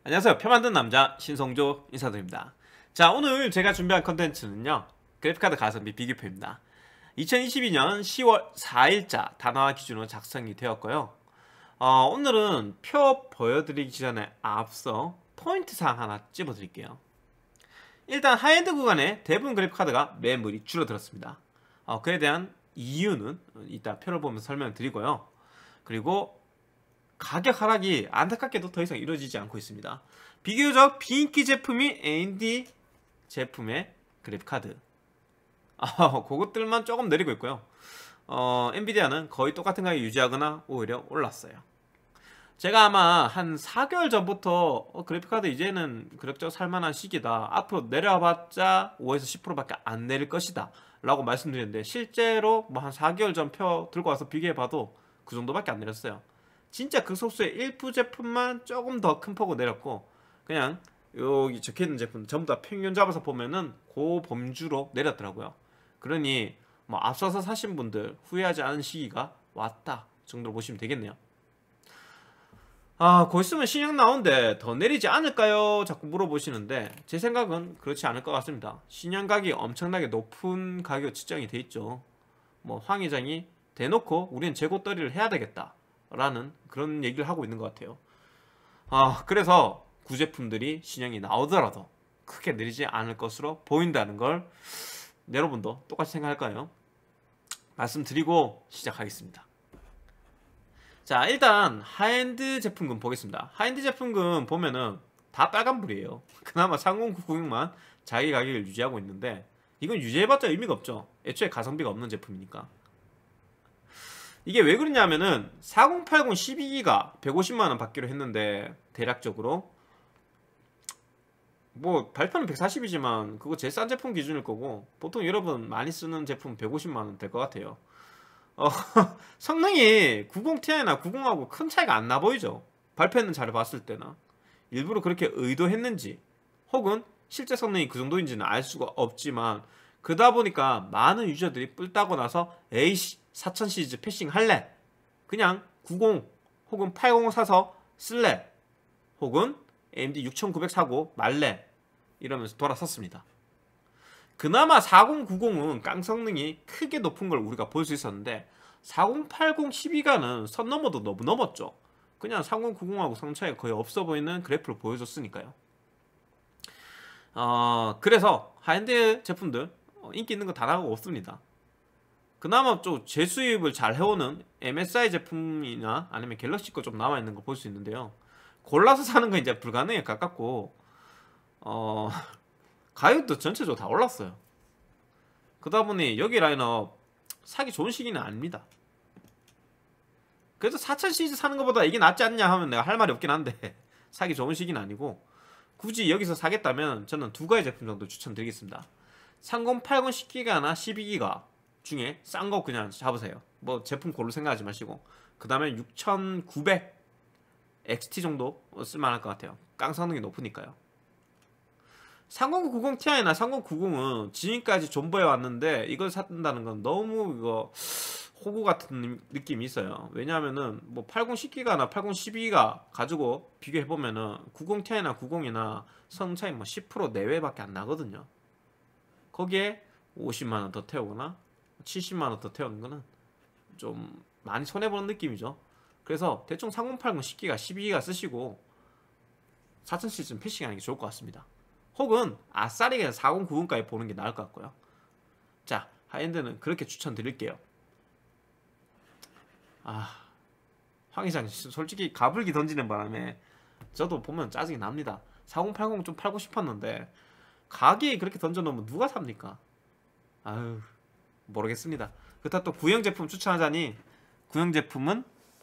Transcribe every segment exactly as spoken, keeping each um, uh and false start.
안녕하세요. 표 만든 남자 신성조 인사드립니다. 자, 오늘 제가 준비한 컨텐츠는요, 그래픽카드 가성비 비교표입니다. 이천이십이 년 시월 사일자 단화 기준으로 작성이 되었고요. 어, 오늘은 표 보여드리기 전에 앞서 포인트 사항 하나 찝어드릴게요. 일단 하이엔드 구간에 대부분 그래픽카드가 매물이 줄어들었습니다. 어, 그에 대한 이유는 이따 표를 보면서 설명드리고요. 그리고 가격 하락이 안타깝게도 더 이상 이루어지지 않고 있습니다. 비교적 비인기 제품이 에이엠디 제품의 그래픽카드, 아, 그것들만 조금 내리고 있고요. 어, 엔비디아는 거의 똑같은 가격 유지하거나 오히려 올랐어요. 제가 아마 한 사 개월 전부터 어, 그래픽카드 이제는 그럭저럭 살만한 시기다, 앞으로 내려봤자 오에서 십 퍼센트밖에 안 내릴 것이다 라고 말씀드렸는데, 실제로 뭐 한 사 개월 전 표 들고 와서 비교해봐도 그 정도밖에 안 내렸어요. 진짜 극소수의 일부 제품만 조금 더 큰 폭으로 내렸고, 그냥 여기 적혀있는 제품 전부 다 평균 잡아서 보면은 그 범주로 내렸더라고요. 그러니 뭐 앞서서 사신 분들 후회하지 않은 시기가 왔다 정도로 보시면 되겠네요. 아, 곧 있으면 신형 나오는데 더 내리지 않을까요? 자꾸 물어보시는데, 제 생각은 그렇지 않을 것 같습니다. 신형 가격이 엄청나게 높은 가격 측정이 돼 있죠. 뭐 황 회장이 대놓고 우리는 재고떨이를 해야 되겠다 라는 그런 얘기를 하고 있는 것 같아요. 아, 그래서 구제품들이 신형이 나오더라도 크게 내리지 않을 것으로 보인다는 걸 여러분도 똑같이 생각할까요? 말씀드리고 시작하겠습니다. 자, 일단 하이엔드 제품군 보겠습니다. 하이엔드 제품군 보면은 다 빨간불이에요. 그나마 삼공구구육만 자기 가격을 유지하고 있는데, 이건 유지해봤자 의미가 없죠. 애초에 가성비가 없는 제품이니까. 이게 왜 그러냐면은 사공팔공 십이 기가 백오십만 원 받기로 했는데, 대략적으로 뭐 발표는 백사십이지만 그거 제일 싼 제품 기준일 거고, 보통 여러분 많이 쓰는 제품 백오십만 원 될 것 같아요. 어, 성능이 구십 티아이나 구십하고 큰 차이가 안 나 보이죠. 발표했는 자료 봤을 때나 일부러 그렇게 의도했는지, 혹은 실제 성능이 그 정도인지는 알 수가 없지만, 그러다 보니까 많은 유저들이 뿔 따고 나서 에이씨 사천 시리즈 패싱 할래, 그냥 구십 혹은 팔십 사서 쓸래, 혹은 에이엠디 육천구백 사고 말래 이러면서 돌아섰습니다. 그나마 사공구공은 깡 성능이 크게 높은 걸 우리가 볼 수 있었는데, 사공팔공 십이 가는 선 넘어도 너무 넘었죠. 그냥 삼공구공하고 성능 차이가 거의 없어 보이는 그래프를 보여줬으니까요. 어, 그래서 하이엔드 제품들 인기 있는 거 다 나가고 없습니다. 그나마 좀 재수입을 잘 해오는 엠에스아이 제품이나 아니면 갤럭시 거 좀 남아있는 거 볼 수 있는데요, 골라서 사는 건 이제 불가능에 가깝고, 어, 가격도 전체적으로 다 올랐어요. 그러다 보니 여기 라인업 사기 좋은 시기는 아닙니다. 그래도 사천 시리즈 사는 것보다 이게 낫지 않냐 하면 내가 할 말이 없긴 한데, 사기 좋은 시기는 아니고, 굳이 여기서 사겠다면 저는 두 가지 제품 정도 추천드리겠습니다. 삼공팔공 십 기가나 십이 기가 중에 싼 거 그냥 잡으세요. 뭐 제품 고를 생각하지 마시고. 그 다음에 육천구백 엑스티 정도 쓸만할 것 같아요. 깡 성능이 높으니까요. 삼공구공 티아이나 삼공구공은 지금까지 존버해 왔는데, 이걸 산다는 건 너무 이거 호구 같은 느낌이 있어요. 왜냐하면은 뭐 팔십 십 기가나 팔십 십이 기가 가지고 비교해 보면은 구십 티아이나 구십이나 성능 차이 뭐 십 퍼센트 내외밖에 안 나거든요. 거기에 오십만 원 더 태우거나 칠십만 원 더 태우는 거는 좀 많이 손해보는 느낌이죠. 그래서 대충 삼공팔공 십 기가 십이 기가 쓰시고 사천 시리즈는 패싱하는 게 좋을 것 같습니다. 혹은 아싸리 그냥 사공구공까지 보는 게 나을 것 같고요. 자, 하이엔드는 그렇게 추천드릴게요. 아, 황 이상 솔직히 가불기 던지는 바람에 저도 보면 짜증이 납니다. 사공팔공 좀 팔고 싶었는데 가격이 그렇게 던져놓으면 누가 삽니까? 아유, 모르겠습니다. 그렇다 또 구형 제품 추천하자니, 구형 제품은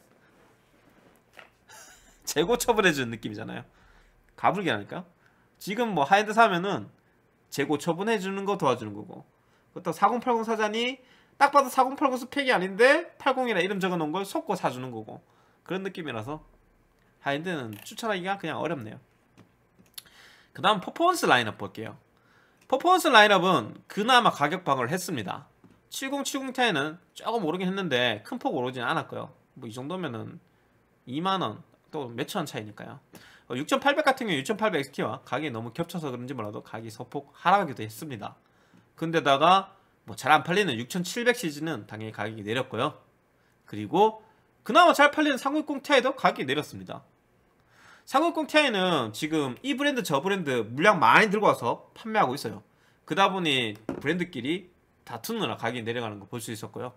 재고 처분해주는 느낌이잖아요. 가불기 하니까. 지금 뭐 하이엔드 사면은 재고 처분해주는 거 도와주는 거고, 그렇다고 사공팔공 사자니 딱 봐도 사공팔공 스펙이 아닌데 팔십이라 이름 적어놓은 걸 속고 사주는 거고, 그런 느낌이라서 하이엔드는 추천하기가 그냥 어렵네요. 그 다음 퍼포먼스 라인업 볼게요. 퍼포먼스 라인업은 그나마 가격 방어를 했습니다. 칠공칠공 티아이는 조금 오르긴 했는데 큰 폭 오르진 않았고요. 뭐 이 정도면은 이만 원 또 몇천 원 차이니까요. 육천팔백 같은 경우 육천팔백 엑스티와 가격이 너무 겹쳐서 그런지 몰라도 가격이 소폭 하락하기도 했습니다. 근데다가 뭐 잘 안 팔리는 육천칠백 시리즈는 당연히 가격이 내렸고요. 그리고 그나마 잘 팔리는 삼구육공 티아이도 가격이 내렸습니다. 삼구육공 티아이는 지금 이 브랜드 저 브랜드 물량 많이 들고 와서 판매하고 있어요. 그러다 보니 브랜드끼리 다투느라 가격이 내려가는 거 볼 수 있었고요.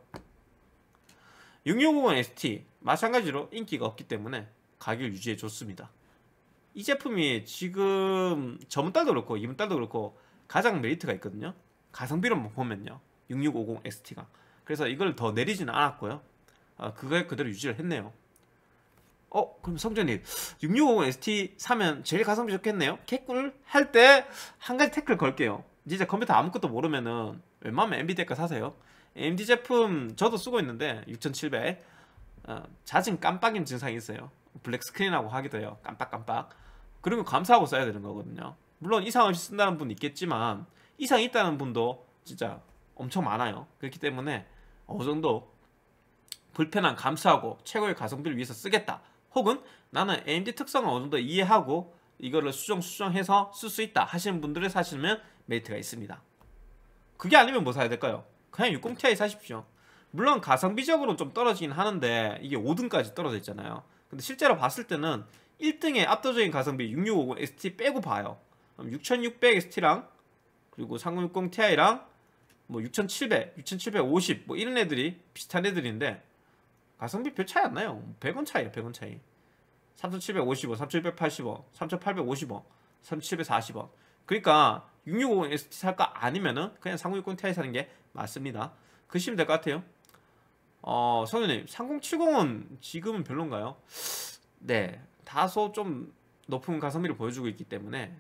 육육오공 에스티 마찬가지로 인기가 없기 때문에 가격을 유지해 줬습니다. 이 제품이 지금 저번달도 그렇고 이번달도 그렇고 가장 메리트가 있거든요. 가성비로 보면요, 육육오공 에스티가. 그래서 이걸 더 내리지는 않았고요. 아, 그거에 그대로 유지를 했네요. 어 그럼 성전님 육육오공 에스티 사면 제일 가성비 좋겠네요. 개꿀 할 때 한 가지 태클 걸게요. 진짜 컴퓨터 아무것도 모르면은 웬만하면 엔비디아 거 사세요. 에이엠디 제품 저도 쓰고 있는데 육천칠백 어, 잦은 깜빡임 증상이 있어요. 블랙 스크린하고 하기도 해요. 깜빡깜빡. 그리고 감사하고 써야 되는 거거든요. 물론 이상 없이 쓴다는 분 있겠지만 이상이 있다는 분도 진짜 엄청 많아요. 그렇기 때문에 어느 정도 불편한 감수하고 최고의 가성비를 위해서 쓰겠다, 혹은 나는 에이엠디 특성을 어느 정도 이해하고 이거를 수정 수정해서 쓸 수 있다 하시는 분들을 사시면 메리트가 있습니다. 그게 아니면 뭐 사야 될까요? 그냥 육십 티아이 사십시오. 물론 가성비적으로 좀 떨어지긴 하는데 이게 오 등까지 떨어져 있잖아요. 근데 실제로 봤을 때는 일 등의 압도적인 가성비 육육오공 에스티 빼고 봐요. 육천육백 에스티랑 그리고 삼구육공 티아이랑 뭐 육천칠백, 육천칠백오십 뭐 이런 애들이 비슷한 애들인데 가성비 별 차이 안 나요. 백 원 차이에요. 백 원 차이. 삼천칠백오십 원, 삼천칠백팔십 원, 삼천팔백오십 원, 삼천칠백사십 원. 그러니까 육육오공 에스티 살까? 아니면은 그냥 삼구육공 티아이 사는 게 맞습니다. 그러시면 될 것 같아요. 어, 성현님, 삼공칠공은 지금은 별론가요? 네, 다소 좀 높은 가성비를 보여주고 있기 때문에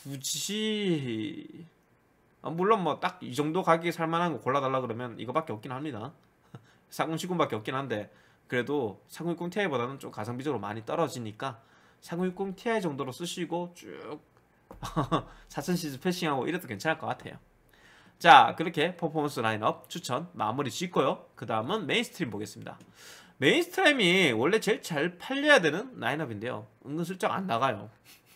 굳이 어, 물론 뭐 딱 이 정도 가격에 살만한 거 골라달라 그러면 이거밖에 없긴 합니다. 삼공칠공밖에 없긴 한데 그래도 삼구육공 티아이보다는 좀 가성비적으로 많이 떨어지니까 삼구육공 티아이 정도로 쓰시고 쭉 사천 시리즈 패싱하고 이래도 괜찮을 것 같아요. 자, 그렇게 퍼포먼스 라인업 추천 마무리 짓고요. 그 다음은 메인스트림 보겠습니다. 메인스트림이 원래 제일 잘 팔려야 되는 라인업인데요, 은근슬쩍 안 나가요.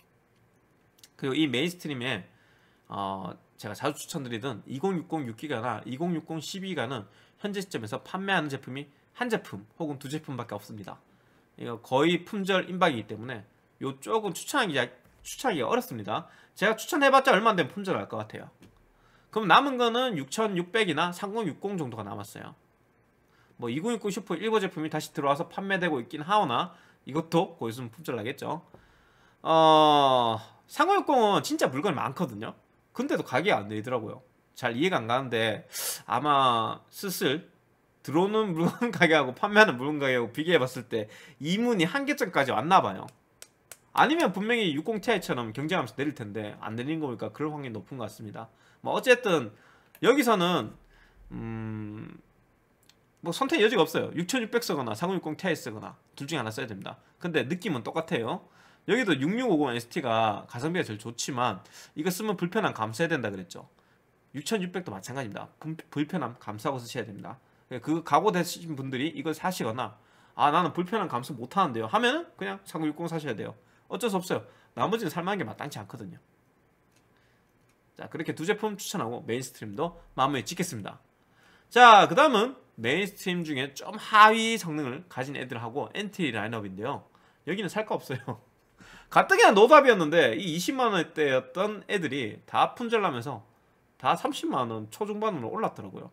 그리고 이 메인스트림에 어, 제가 자주 추천드리던 이공육공 육 기가나 이공육공 십이 기가는 현재 시점에서 판매하는 제품이 한 제품 혹은 두 제품밖에 없습니다. 이거 거의 품절 임박이기 때문에 요쪽은 추천하기가, 추천하기가 어렵습니다. 제가 추천해봤자 얼마 안 되면 품절할 것 같아요. 그럼 남은 거는 육천육백이나 삼공육공 정도가 남았어요. 뭐 이공육공 슈퍼 일부 제품이 다시 들어와서 판매되고 있긴 하오나 이것도 곧 있으면 품절 나겠죠. 어... 삼공육공은 진짜 물건이 많거든요. 근데도 가격이 안 내리더라고요. 잘 이해가 안 가는데 아마 슬슬 들어오는 물건 가격하고 판매하는 물건 가격하고 비교해봤을 때 이문이 한계점까지 왔나봐요. 아니면 분명히 육십 티아이처럼 경쟁하면서 내릴 텐데 안 내리는 거 보니까 그럴 확률이 높은 것 같습니다. 뭐 어쨌든 여기서는 음... 뭐 선택 여지가 없어요. 육천육백 쓰거나 삼공육공 티아이 쓰거나 둘 중에 하나 써야 됩니다. 근데 느낌은 똑같아요. 여기도 육육오공 에스티가 가성비가 제일 좋지만 이거 쓰면 불편함 감수해야 된다 그랬죠. 육천육백도 마찬가지입니다. 불편함 감수하고 쓰셔야 됩니다. 그 각오되신 분들이 이걸 사시거나 아 나는 불편함 감수 못하는데요 하면은 그냥 삼공육공 사셔야 돼요. 어쩔 수 없어요. 나머지는 살만한 게 마땅치 않거든요. 자, 그렇게 두 제품 추천하고 메인스트림도 마무리 짓겠습니다. 자, 그 다음은 메인스트림 중에 좀 하위 성능을 가진 애들하고 엔트리 라인업인데요, 여기는 살 거 없어요. 가뜩이나 노답이었는데 이 이십만 원대였던 애들이 다 품절나면서 다 삼십만 원 초중반으로 올랐더라고요.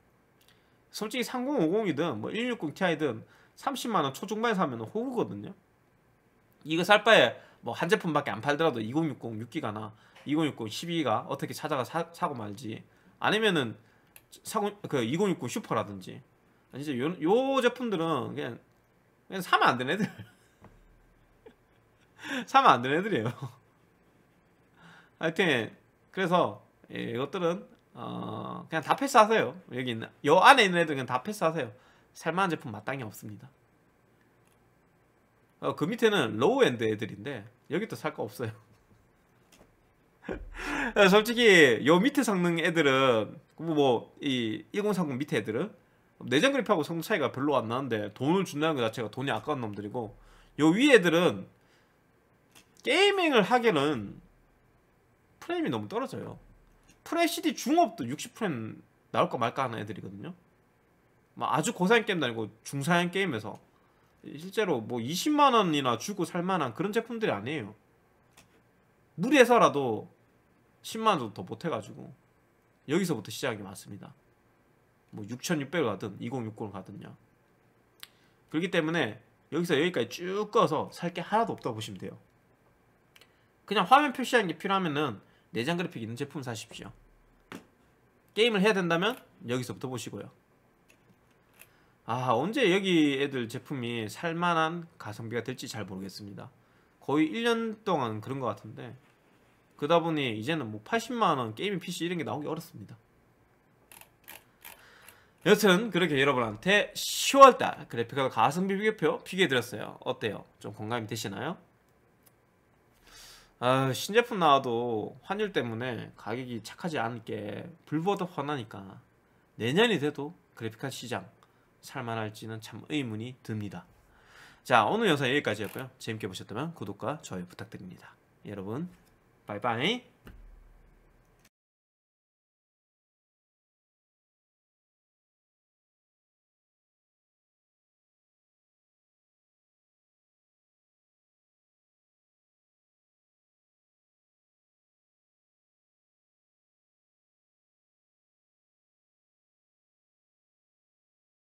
솔직히 삼공오공이든 뭐 일육공 티아이든 삼십만 원 초중반에 사면 호구거든요. 이거 살 바에 뭐 한 제품밖에 안 팔더라도 이공육공 육 기가나 이공육공 십이 기가 어떻게 찾아가 사, 사고 말지, 아니면은 사고, 그 이공육공 슈퍼라든지. 진짜 요, 요 제품들은 그냥, 그냥 사면 안 되는 애들. 사면 안 되는 애들이에요. 하여튼 그래서 예, 이것들은 어, 그냥 다 패스하세요. 여기 있는 요 안에 있는 애들 그냥 다 패스하세요. 살만한 제품 마땅히 없습니다. 어, 그 밑에는 로우엔드 애들인데 여기도 살 거 없어요. 솔직히 요 밑에 성능 애들은 뭐 이 일공삼공 밑에 애들은 내장 그래픽하고 성능 차이가 별로 안 나는데 돈을 준다는 것 자체가 돈이 아까운 놈들이고, 요 위 애들은 게이밍을 하기에는 프레임이 너무 떨어져요. 풀에이치디 중업도 육십 프레임 나올까 말까 하는 애들이거든요. 막 아주 고사양 게임도 아니고 중사양 게임에서 실제로 뭐 이십만 원이나 주고 살만한 그런 제품들이 아니에요. 무리해서라도 십만 원 정도 더 못해가지고 여기서부터 시작이 맞습니다. 뭐 육천육백을 가든 이천육십을 가든요. 그렇기 때문에 여기서 여기까지 쭉 꺼서 살 게 하나도 없다고 보시면 돼요. 그냥 화면 표시하는 게 필요하면은 내장 그래픽 있는 제품 사십시오. 게임을 해야 된다면 여기서부터 보시고요. 아, 언제 여기 애들 제품이 살만한 가성비가 될지 잘 모르겠습니다. 거의 일 년 동안 그런 것 같은데 그러다 보니 이제는 뭐 팔십만 원 게이밍 피씨 이런 게 나오기 어렵습니다. 여튼 그렇게 여러분한테 시월달 그래픽카드 가성비 비교표 비교해드렸어요. 어때요? 좀 공감이 되시나요? 아, 신제품 나와도 환율 때문에 가격이 착하지 않은 게 불보듯 뻔하니까 내년이 돼도 그래픽카드 시장 살만할지는 참 의문이 듭니다. 자, 오늘 영상 여기까지였고요. 재밌게 보셨다면 구독과 좋아요 부탁드립니다. 여러분 바이바이.